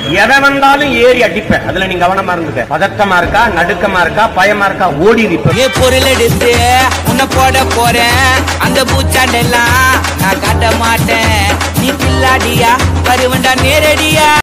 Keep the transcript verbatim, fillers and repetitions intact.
எதை வந்தாலும் ஏறி அடிப்பேன். அதுல நீ கவனமா இருந்துக்க. பதட்டமா இருக்கா, நடுக்கமா இருக்கா, பயமா இருக்கா, ஓடி இருப்பேன். பொருள் எடுத்து உன்னை போட போறேன். அந்த பூச்சாண்டெல்லாம் நான் காட்ட மாட்டேன். நீ பில்லாடியா வருவண்டா நேரடியா.